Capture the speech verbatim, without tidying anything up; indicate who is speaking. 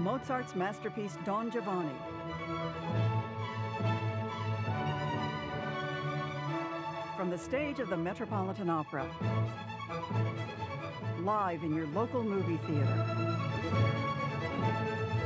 Speaker 1: Mozart's masterpiece Don Giovanni. From the stage of the Metropolitan Opera, live in your local movie theater.